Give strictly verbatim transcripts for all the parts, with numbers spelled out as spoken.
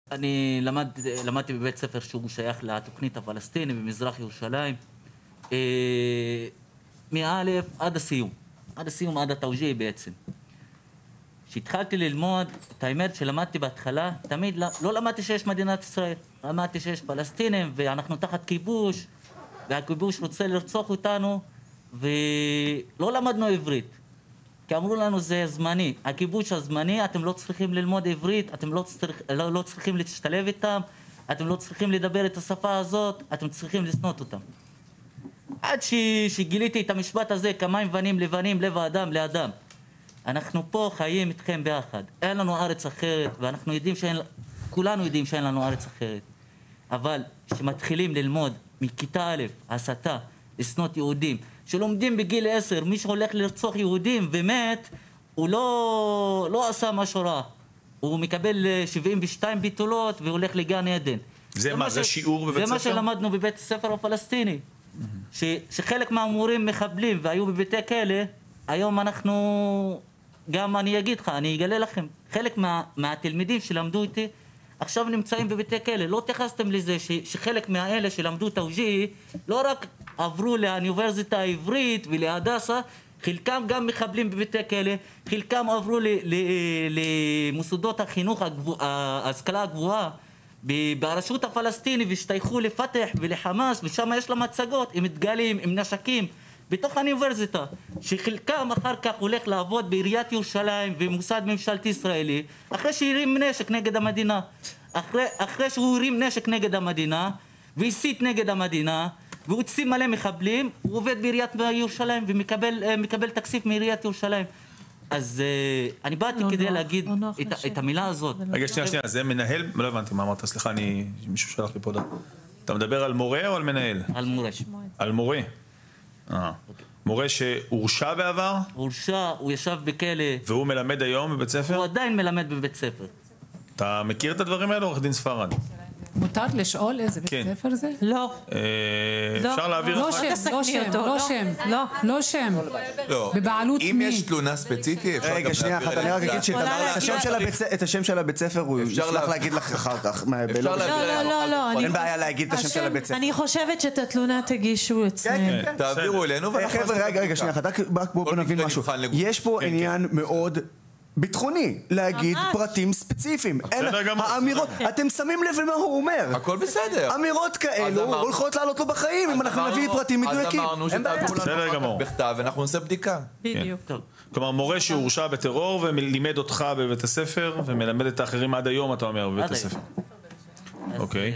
אני למד, למדתי בבית ספר שהוא שייך לתוכנית הפלסטינית במזרח ירושלים. מא' עד הסיום, עד הסיום, עד התאוג'יה בעצם. כשהתחלתי ללמוד, את האמת שלמדתי בהתחלה, תמיד לא, לא למדתי שיש מדינת ישראל. למדתי שיש פלסטינים ואנחנו תחת כיבוש, והכיבוש רוצה לרצוח אותנו, ולא למדנו עברית. כי אמרו לנו זה זמני, הכיבוש הזמני, אתם לא צריכים ללמוד עברית, אתם לא, צריך, לא, לא צריכים להשתלב איתם, אתם לא צריכים לדבר את השפה הזאת, אתם צריכים לשנות אותם. עד ש, שגיליתי את המשפט הזה, כמים ונים לבנים, לב האדם לאדם. אנחנו פה חיים איתכם ביחד, אין לנו ארץ אחרת, ואנחנו יודעים שאין, כולנו יודעים שאין לנו ארץ אחרת. אבל כשמתחילים ללמוד מכיתה א', הסתה, לשנות יהודים, שלומדים בגיל עשר, מי שהולך לרצוח יהודים ומת, הוא לא, לא עשה משהו רע. הוא מקבל שבעים ושתיים ביטולות והולך לגן עדן. זה מה, זה שיעור בבית ספר? זה מה שלמדנו בבית הספר הפלסטיני. ש, שחלק מהמורים מחבלים והיו בביתי כלא, היום אנחנו, גם אני אגיד לך, אני אגלה לכם, חלק מה, מהתלמידים שלמדו איתי, עכשיו נמצאים בביתי כלא. לא התייחסתם לזה ש, שחלק מהאלה שלמדו תאוג'יה, לא רק עברו לאוניברסיטה העברית ולהדסה, חלקם גם מחבלים בביתי כלא, חלקם עברו למוסדות החינוך, ההשכלה הגבוהה, ברשות הפלסטינית, והשתייכו לפתח ולחמאס, ושם יש לה מצגות עם דגלים, עם נשקים, בתוך האוניברסיטה, שחלקם אחר כך הולך לעבוד בעיריית ירושלים ומוסד ממשלתי ישראלי, אחרי שהרים נשק נגד המדינה, אחרי, אחרי שהוא הרים נשק נגד המדינה, והסית נגד המדינה, והוציא מלא מחבלים, הוא עובד בעיריית ירושלים ומקבל מקבל תקציב מעיריית ירושלים. אז אני באתי כדי להגיד את המילה הזאת. רגע, שנייה, שנייה, זה מנהל? לא הבנתי מה אמרת, סליחה, אני, מישהו שלח לי פה דף. אתה מדבר על מורה או על מנהל? על מורה. על מורה. אה. מורה שהורשע בעבר? הורשע, הוא ישב בכלא. והוא מלמד היום בבית ספר? הוא עדיין מלמד בבית ספר. אתה מכיר את הדברים האלו, עורך דין ספרד? מותר לשאול איזה בית ספר זה? לא. אפשר להעביר לא שם, לא שם, לא שם, לא שם. בבעלות מי? אם יש תלונה ספציפית, אפשר רגע, שנייה אחת, אני רק אגיד שאת השם של הבית ספר הוא ישלח להגיד לך אחר כך. לא, לא, לא. אין בעיה להגיד את השם של הבית ספר. אני חושבת שאת התלונה תגישו אצלנו. תעבירו אלינו. חבר'ה, רגע, רגע, שנייה אחת, רק בואו נבין משהו. יש פה עניין מאוד ביטחוני, להגיד פרטים ספציפיים. האמירות, אתם שמים לב למה הוא אומר. הכל בסדר. אמירות כאלו הולכות לעלות לו בחיים אם אנחנו נביא פרטים מדויקים. אז אמרנו שתעברו לנו בכתב ואנחנו נעשה בדיקה. בדיוק. כלומר, מורה שהורשע בטרור ולימד אותך בבית הספר ומלמד את האחרים עד היום, אתה אומר, בבית הספר. אוקיי.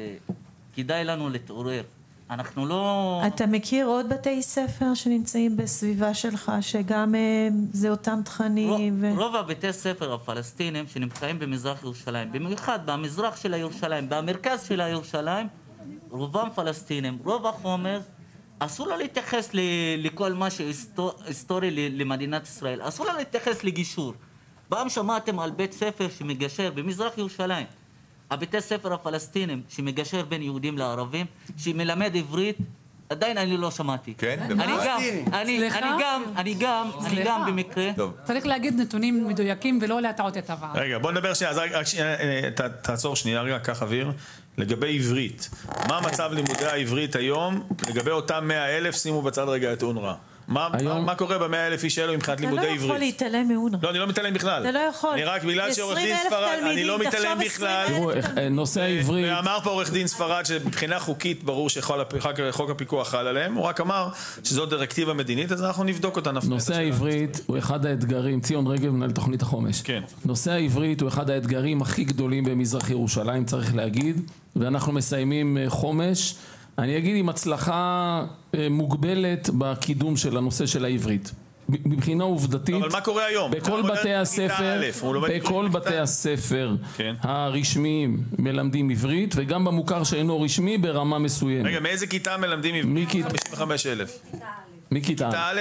כדאי לנו להתעורר. אנחנו לא... אתה מכיר עוד בתי ספר שנמצאים בסביבה שלך, שגם זה אותם תכנים? רוב הבתי ספר הפלסטינים שנמצאים במזרח ירושלים, במיוחד במזרח של ירושלים, במרכז של ירושלים, רובם פלסטינים, רוב החומר, אסור לה להתייחס לכל מה שהיסטורי למדינת ישראל, אסור לה להתייחס לגישור. פעם שמעתם על בית ספר שמגשר במזרח ירושלים, הבתי ספר הפלסטינים שמגשר בין יהודים לערבים, שמלמד עברית, עדיין אני לא שמעתי. כן? אני גם, אני גם, אני גם, אני גם במקרה. צריך להגיד נתונים מדויקים ולא להטעות את הוועד. רגע, בוא נדבר שנייה, אז רק תעצור שנייה, רגע, קח אוויר. לגבי עברית, מה מצב לימודי העברית היום, לגבי אותם מאה אלף, שימו בצד רגע את אונר"א. מה קורה במאה אלף איש אלו מבחינת לימודי עברית? אתה לא יכול להתעלם מאונר"א. לא, אני לא מתעלם בכלל. אתה לא יכול. אני רק בגלל שעורך דין ספרד, אני לא מתעלם בכלל. תראו, נושא העברית... ואמר פה עורך דין ספרד שמבחינה חוקית ברור שחוק הפיקוח חל עליהם, הוא רק אמר שזו דירקטיבה מדינית, אז אנחנו נבדוק אותה. נושא העברית הוא אחד האתגרים, ציון רגב מנהל תוכנית החומש. כן. נושא העברית הוא אחד האתגרים הכי גדולים במזרח ירושלים, צריך להגיד, ואנחנו מסיימים חומש. אני אגיד עם הצלחה מוגבלת בקידום של הנושא של העברית. מבחינה עובדתית, אבל מה קורה היום? בכל בתי הספר, בכל בתי הספר הרשמיים מלמדים עברית, וגם במוכר שאינו רשמי ברמה מסוימת. רגע, מאיזה כיתה מלמדים עברית? חמישים וחמישה אלף. מכיתה א'?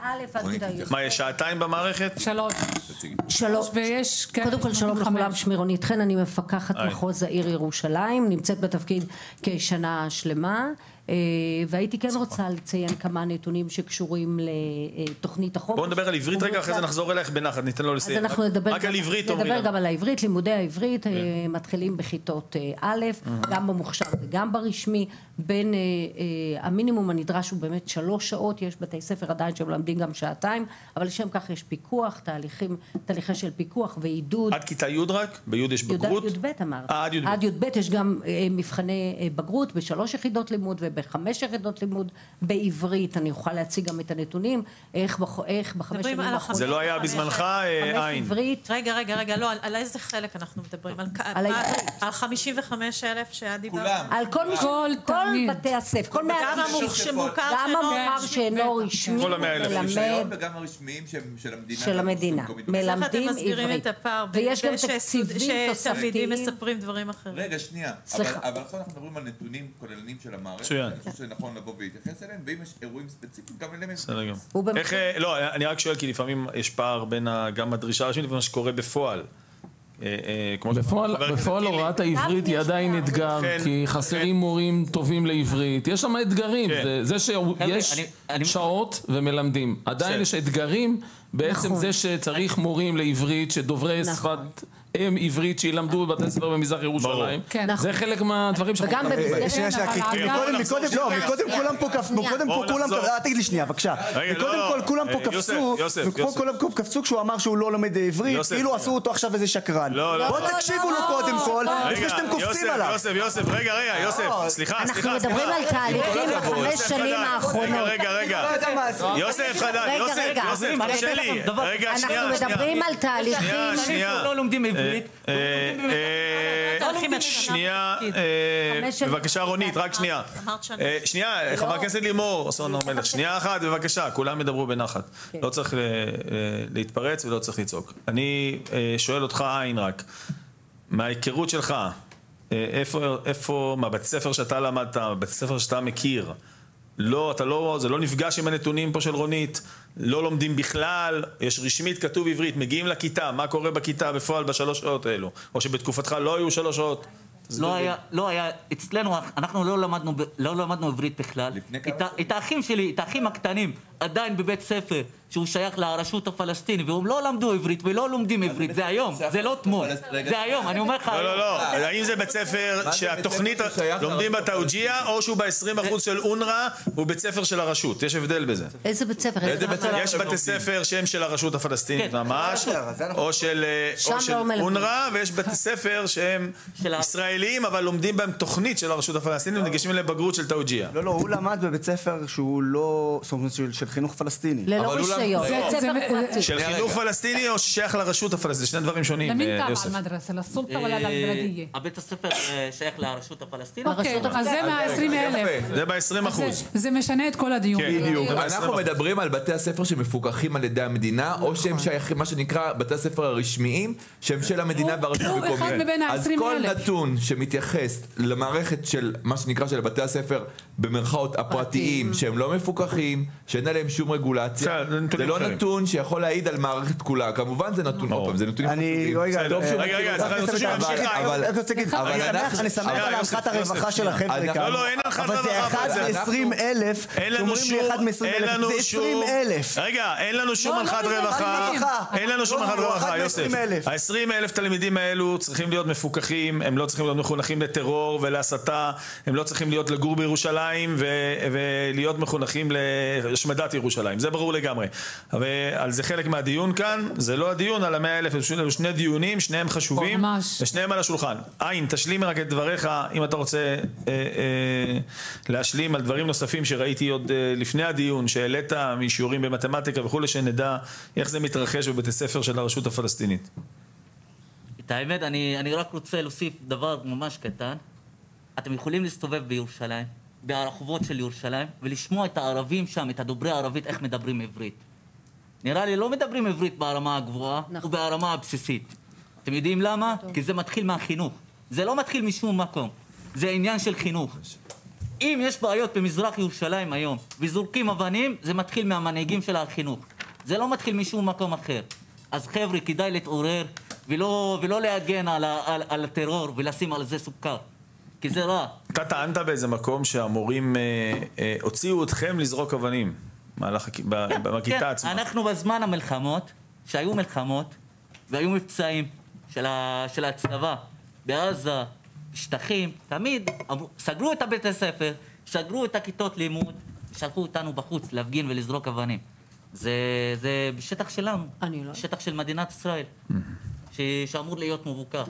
מה, יש שעתיים במערכת? שלוש. שלוש. ויש... קודם כל שלום לכולם, שמי רונית חן, אני מפקחת מחוז העיר ירושלים, נמצאת בתפקיד כשנה שלמה. והייתי כן רוצה לציין כמה נתונים שקשורים לתוכנית החומש. בואו נדבר על עברית רגע, אחרי זה נחזור אלייך בנחת, ניתן לו לסיים. אז אנחנו נדבר רק על עברית אומרים נדבר לנו. גם על העברית, לימודי העברית מתחילים בכיתות א', גם במוכשר וגם ברשמי, בין המינימום הנדרש הוא באמת שלוש שעות, יש בתי ספר עדיין שמלמדים גם שעתיים, אבל לשם כך יש פיקוח, תהליכים, תהליכי של פיקוח ועידוד. עד כיתה י' רק? בי' יש בגרות? י' ב' אמרת. עד י' ב'. עד י' ב' יש גם מבחני בגרות בשלוש יחידות לימוד ובחמש יחידות לימוד בעברית. אני אוכל להציג גם את הנתונים, איך בחמש שנים האחרונות. זה לא היה בזמנך, עין. רגע, רגע, רגע, לא, על איזה חלק אנחנו מדברים? על חמישים וחמישה אלף שאת דיברת? על כל בתי הספר. גם המוכר שאינו רשמי מלמד וגם הרשמיים של המדינה. מלמדים עברית. ויש גם תקציבים שתלמידים מספרים דברים אחרים. רגע, שנייה. אבל עכשיו אנחנו מדברים על נתונים כוללניים של המערכת. אני חושב שנכון לבוא ולהתייחס אליהם, ואם יש אירועים ספציפיים, גם אליהם איך, לא, אני רק שואל, כי לפעמים יש פער בין גם הדרישה הרשמית ומה שקורה בפועל. בפועל הוראת העברית היא עדיין אתגר, כי חסרים מורים טובים לעברית, יש שם אתגרים, זה שיש שעות ומלמדים, עדיין יש אתגרים, בעצם זה שצריך מורים לעברית שדוברי שפת אם עברית שילמדו בבתי ספר במזרח ירושלים, זה חלק מהדברים שאנחנו מקודם כולם פה קפצו, קודם כל כולם, תגיד לי שנייה בבקשה, קודם כל כולם פה קפצו, כולם פה קפצו כשהוא אמר שהוא לא לומד עברית, כאילו עשו אותו עכשיו איזה שקרן. בואו תקשיבו לו קודם כל, לפני שאתם קופצים עליו. יוסף, יוסף, רגע, רגע, יוסף, סליחה, סליחה. אנחנו מדברים על תהליכים בחמש שנים האחרונות. רגע, רגע, יוסף חדד, יוסף, יוסף, תרשה לי, רגע, שנייה, אנחנו מדברים על תהליכים. לא לומדים עברית. שנייה, בבקשה רונית, רק שנייה. שנייה, חבר הכנסת לימור סון הר מלך, שנייה אחת, בבקשה, כולם ידברו בנחת. לא צריך להתפרץ ולא צריך לצעוק. אני שואל אותך עין רק, מההיכרות שלך, איפה, מהבית ספר שאתה למדת, בית ספר שאתה מכיר, לא, אתה לא, זה לא נפגש עם הנתונים פה של רונית, לא לומדים בכלל, יש רשמית כתוב עברית, מגיעים לכיתה, מה קורה בכיתה בפועל בשלוש שעות האלו? או שבתקופתך לא היו שלוש שעות? לא היה, לא היה, אצלנו, אנחנו לא למדנו, לא למדנו עברית בכלל. את האחים שלי, את האחים הקטנים, עדיין בבית ספר, שהוא שייך לרשות הפלסטינית, והם לא למדו עברית ולא לומדים עברית, זה היום, זה לא תמול, זה היום, אני אומר לך... לא, לא, לא, האם זה בית ספר שהתוכנית לומדים בתאוג'יה, או שהוא ב-עשרים אחוז של אונר"א, הוא בית ספר של הרשות, יש הבדל בזה. איזה בית ספר? יש בתי ספר שהם של הרשות הפלסטינית ממש, או של אונר"א, ויש בתי ספר שהם ישראלים, אבל לומדים בהם תוכנית של הרשות הפלסטינית, וניגשים לבגרות של תאוג'יה. לא, לא, הוא למד בבית ספר שהוא לא, זאת אומרת, של חינוך פלסטיני. ללא רישיון. של חינוך פלסטיני או שייך לרשות הפלסטינית, שני דברים שונים. למי תבע למדרסה, לסולטה או לבלדיה? הבית הספר שייך לרשות הפלסטינית. אז זה מה-עשרים אלף. זה ב-עשרים אחוז. זה משנה את כל הדיון. אנחנו מדברים על בתי הספר שמפוקחים על ידי המדינה, או שהם שייכים, מה שנקרא, בתי הספר הרשמיים, שהם של המדינה והרשות המקומית. אז כל נתון שמתייחס למערכת של, מה שנקרא, של בתי הספר במרכאות הפרטיים, שהם לא מפוקחים, שאין עליהם שום רגולציה, זה לא נתון שיכול להעיד על מערכת כולה. כמובן זה נתון, עוד פעם, זה נתונים אני, רגע, רגע, רגע, אני שמח על הנחת הרווחה של החבר'ה כאן. לא, לא, אין הנחת אבל זה אחד מ-עשרים אלף, שאומרים לי אחד מ-עשרים אלף, זה עשרים אלף. רגע, אין לנו שום הנחת רווחה, אין לנו שום הנחת רווחה, יוסף. ה-עשרים אלף תלמידים האלו צריכים להיות מפוקחים, הם לא צריכים להיות מחונכים לטרור ולהסתה, הם לא צריכים להיות לגור בירושלים ולהיות מחונכים להשמדת ירושלים, זה ברור לגמרי. אבל זה חלק מהדיון כאן, זה לא הדיון על המאה אלף, אלו שני דיונים, שניהם חשובים, ושניהם על השולחן. עין, תשלים רק את דבריך, אם אתה רוצה אה, אה, להשלים על דברים נוספים שראיתי עוד אה, לפני הדיון, שהעלית משיעורים במתמטיקה וכו', שנדע איך זה מתרחש בבתי ספר של הרשות הפלסטינית. את האמת, אני, אני רק רוצה להוסיף דבר ממש קטן. אתם יכולים להסתובב בירושלים, ברחובות של ירושלים, ולשמוע את הערבים שם, את הדוברי הערבית, איך מדברים עברית. נראה לי לא מדברים עברית ברמה הגבוהה, נכון. וברמה הבסיסית. אתם יודעים למה? טוב. כי זה מתחיל מהחינוך. זה לא מתחיל משום מקום. זה עניין של חינוך. אם יש בעיות במזרח ירושלים היום, וזורקים אבנים, זה מתחיל מהמנהיגים של החינוך. זה לא מתחיל משום מקום אחר. אז חבר'ה, כדאי להתעורר, ולא, ולא להגן על, על, על הטרור, ולשים על זה סוכר. כי זה רע. אתה טענת באיזה מקום שהמורים אה, אה, הוציאו אתכם לזרוק אבנים, מהלך, כן, בכיתה כן. עצמה. אנחנו בזמן המלחמות, שהיו מלחמות, והיו מבצעים של, ה, של הצבא, בעזה, שטחים, תמיד סגרו את הבית הספר, סגרו את הכיתות לימוד, שלחו אותנו בחוץ להפגין ולזרוק אבנים. זה, זה בשטח שלנו, אני לא. בשטח של מדינת ישראל, ש, שאמור להיות מבוקר.